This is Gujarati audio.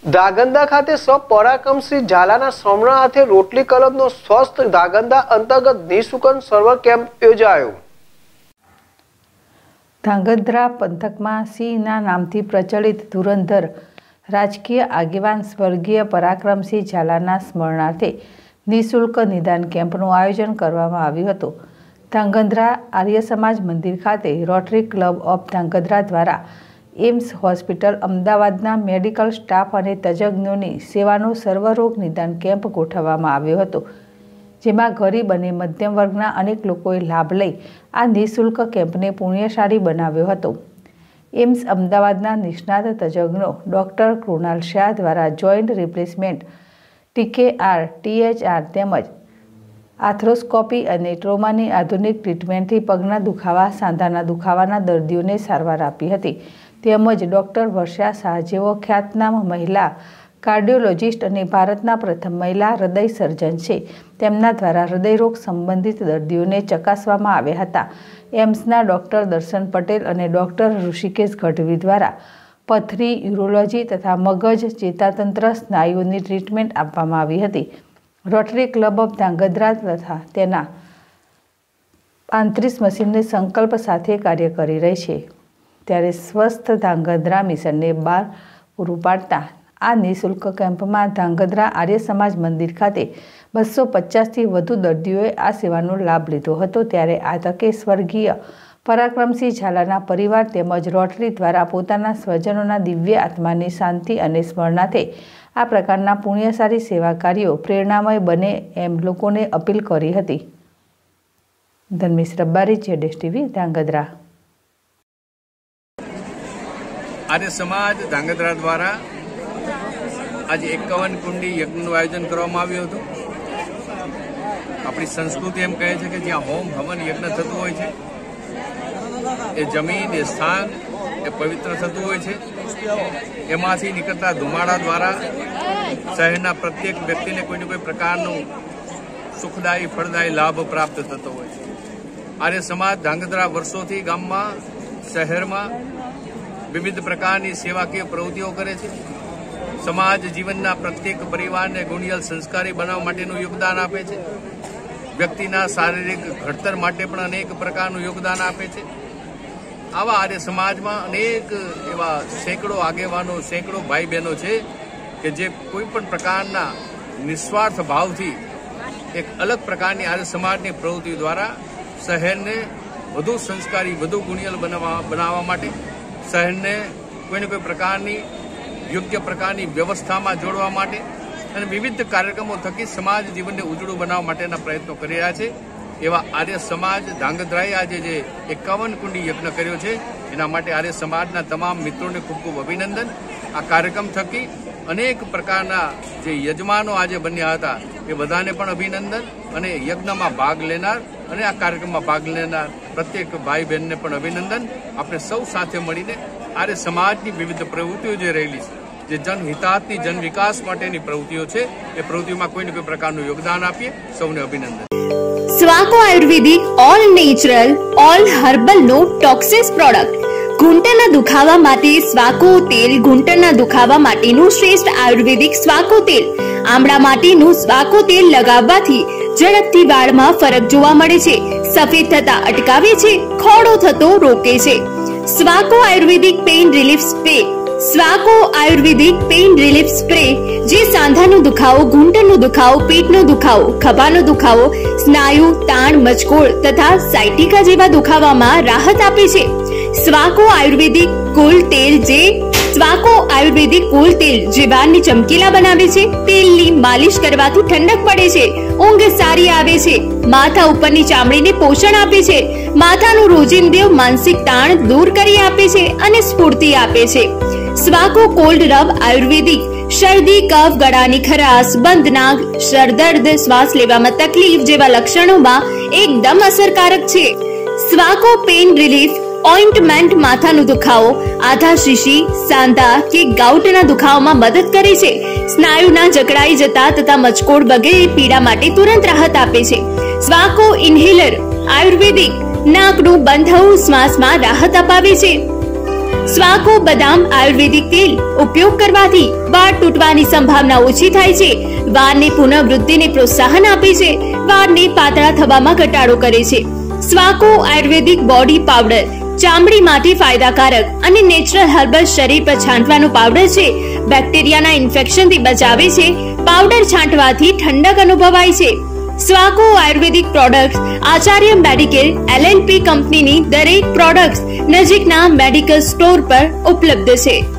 ધાંગધ્રા ખાતે પરાક્રમ શ્રી ઝાલાના શ્રમણ હાથે રોટરી ક્લબનો સ્વસ્થ ધાંગધ્રા અંતર્ગત નિઃશુલ્ક સર્વર કેમ્પ યોજાયો। ધાંગધ્રા પંથકમાં સિંહના નામથી પ્રચલિત ધુરંધર રાજકીય આગેવાન સ્વર્ગીય પરાક્રમસિંહ ઝાલાના સ્મરણાર્થે નિઃશુલ્ક નિદાન કેમ્પનું આયોજન કરવામાં આવ્યું હતું। ધાંગધ્રા આર્ય સમાજ મંદિર ખાતે રોટરી ક્લબ ઓફ ધાંગધ્રા દ્વારા એમ્સ હોસ્પિટલ અમદાવાદના મેડિકલ સ્ટાફ અને તજજ્ઞોની સેવાનો સર્વરોગ નિદાન કેમ્પ ગોઠવવામાં આવ્યો હતો, જેમાં ગરીબ અને મધ્યમ વર્ગના અનેક લોકોએ લાભ લઈ આ નિઃશુલ્ક કેમ્પને પુણ્યશાળી બનાવ્યો હતો। એમ્સ અમદાવાદના નિષ્ણાત તજજ્ઞો ડૉક્ટર કૃણાલ શાહ દ્વારા જોઈન્ટ રિપ્લેસમેન્ટ, TKR, THR તેમજ આર્થ્રોસ્કોપી અને ટ્રોમાની આધુનિક ટ્રીટમેન્ટથી પગના દુખાવા, સાંધાના દુખાવાના દર્દીઓને સારવાર આપી હતી। તેમજ ડૉક્ટર વર્ષા શાહ જેઓ ખ્યાતનામ મહિલા કાર્ડિયોલોજિસ્ટ અને ભારતના પ્રથમ મહિલા હૃદય સર્જન છે, તેમના દ્વારા હૃદયરોગ સંબંધિત દર્દીઓને ચકાસવામાં આવ્યા હતા। એમ્સના ડૉક્ટર દર્શન પટેલ અને ડૉક્ટર ઋષિકેશ ગઢવી દ્વારા પથરી, યુરોલોજી તથા મગજ, ચેતાતંત્ર, સ્નાયુઓની ટ્રીટમેન્ટ આપવામાં આવી હતી। રોટરી ક્લબ ઓફ ધાંગધ્રા તથા તેના 35 મશીનને સંકલ્પ સાથે કાર્ય કરી રહી છે, ત્યારે સ્વસ્થ ધાંગધ્રા મિશનને બહાર પૂરું પાડતા આ નિઃશુલ્ક કેમ્પમાં ધાંગધ્રા આર્ય સમાજ મંદિર ખાતે 250થી વધુ દર્દીઓએ આ સેવાનો લાભ લીધો હતો। ત્યારે આ તકે સ્વર્ગીય પરાક્રમસિંહ ઝાલાના પરિવાર તેમજ રોટરી દ્વારા પોતાના સ્વજનોના દિવ્ય આત્માની શાંતિ અને સ્મરણાર્થે આ પ્રકારના પુણ્યશાળી સેવા કાર્યો પ્રેરણામય બને એમ લોકોને અપીલ કરી હતી। ધર્મેશ રબારી, ZSTV, ધાંગધ્રા। આર્ય સમાજ ધાંગધ્રા દ્વારા આજે 51 કુંડી યજ્ઞનું આયોજન કરવામાં આવ્યું હતું। આપણી સંસ્કૃતિ એમ કહે છે કે જ્યાં હોમ હવન યજ્ઞ થતું હોય છે, એ જમીન, એ સ્થાન એ પવિત્ર થતું હોય છે। એમાંથી નીકળતા ધુમાડા દ્વારા શહેરના પ્રત્યેક વ્યક્તિને કોઈને કોઈ પ્રકારનું સુખદાયી, ફળદાયી લાભ પ્રાપ્ત થતો હોય છે। આર્ય સમાજ ધાંગધ્રા વર્ષોથી ગામમાં, શહેરમાં વિવિધ પ્રકારની સેવાકીય પ્રવૃત્તિઓ કરે છે। સમાજ જીવનના પ્રત્યેક પરિવારને ગુણિયલ, સંસ્કારી બનાવવા માટેનું યોગદાન આપે છે। વ્યક્તિના શારીરિક ઘડતર માટે પણ અનેક પ્રકારનું યોગદાન આપે છે। આવા આર્ય સમાજમાં અનેક એવા સેંકડો આગેવાનો, સેંકડો ભાઈ બહેનો છે કે જે કોઈ પણ પ્રકારના નિસ્વાર્થ ભાવથી એક અલગ પ્રકારની આર્ય સમાજની પ્રવૃત્તિ દ્વારા શહેરને વધુ સંસ્કારી, વધુ ગુણિયલ બનાવવા માટે, શહેરને કોઈને કોઈ પ્રકારની યોગ્ય પ્રકારની વ્યવસ્થામાં જોડવા માટે અને વિવિધ કાર્યક્રમો થકી સમાજ જીવનને ઉજળું બનાવવા માટેના પ્રયત્નો કરી રહ્યા છે। એવા આર્ય સમાજ ધાંગધ્રાએ આજે જે 51 કુંડી યજ્ઞ કર્યો છે, એના માટે આર્ય સમાજના તમામ મિત્રોને ખૂબ ખૂબ અભિનંદન। આ કાર્યક્રમ થકી અનેક પ્રકારના જે યજમાનો આજે બન્યા હતા, એ બધાને પણ અભિનંદન અને યજ્ઞમાં ભાગ લેનાર અને આ કાર્યક્રમમાં ભાગ લેનાર પ્રત્યેક ભાઈ બહેનને પણ અભિનંદન। આપણે સૌ સાથે મળીને આર્ય સમાજની વિવિધ પ્રવૃત્તિઓ જે રહેલી છે, જે જનહિતાર્થની, જન વિકાસ માટેની પ્રવૃત્તિઓ છે, એ પ્રવૃત્તિઓમાં કોઈને કોઈ પ્રકારનું યોગદાન આપીએ। સૌને અભિનંદન। Swaco ayurvedic all natural all herbal no toxins product. ઘૂંટણના દુખાવા માટે સ્વાકો તેલ, ઘૂંટણના દુખાવા માટેનું શ્રેષ્ઠ આયુર્વેદિક સ્વાકો તેલ, આમળા માટેનું સ્વાકો તેલ લગાવવાથી ઝડપથી વાળમાં ફરક જોવા મળે છે, સફેદ થતા અટકાવે છે, ખોડો થતો રોકે છે। Swaco ayurvedic pain relief spray. Swaco ayurvedic pain relief spray જે સાંધાનો દુખાવો, ઘૂંટણનો દુખાવો, પેટનો દુખાવો, ખભાનો દુખાવો, સ્નાયુ તાણ, મચકોડ તથા સાયટિકા જેવા દુખાવામાં રાહત આપે છે। સ્વાકો આયુર્વેદિક કુલ તેલ જે વાળને ચમકીલા બનાવે છે। તેલની માલિશ કરવાથી ઠંડક પડે છે, ઊંઘ સારી આવે છે, માથા ઉપરની ચામડીને પોષણ આપે છે, માથાનું રોજિંદુ માનસિક તાણ દૂર કરી આપે છે અને સ્ફૂર્તિ આપે છે। સ્વાકો કોલ્ડ રબ આયુર્વેદિક શરદી, કફ, ગળાની ખરાશ, બંધ નાક, સરદર્દ, શ્વાસ લેવામાં તકલીફ જેવા લક્ષણોમાં એકદમ અસરકારક છે। સ્વાકો પેઇન રિલીફ ઓઇન્ટમેન્ટ માથાનો દુખાવો, આધા શીશી, સાંધા કે ગાઉટના દુખાવામાં મદદ કરે છે, સ્નાયુના જકડાઈ જતા તથા મચકોડ વગેરે પીડા માટે તુરંત રાહત આપે છે। સ્વાકો ઇન્હેલર આયુર્વેદિક નાકનું બંધ થવું, શ્વાસમાં રાહત અપાવે છે। સ્વાકો બદામ આયુર્વેદિક તેલ ઉપયોગ કરવાથી વાળ તૂટવાની સંભાવના ઓછી થાય છે, વાળની પુનઃવૃદ્ધિને પ્રોત્સાહન આપે છે, વાળને પાતળા થવામાં ઘટાડો કરે છે। સ્વાકો આયુર્વેદિક બોડી પાવડર ચામડી માટે ફાયદાકારક અને નેચરલ હર્બલ શરીર પર છાંટવાનો પાવડર છે। બેક્ટેરિયાના ઇન્ફેક્શનથી બચાવે છે। પાવડર છાંટવાથી ઠંડક અનુભવાય છે। Swaco ayurvedic products Acharya medical LLP કંપનીની દરેક પ્રોડક્ટ્સ નજીકના મેડિકલ સ્ટોર પર ઉપલબ્ધ છે।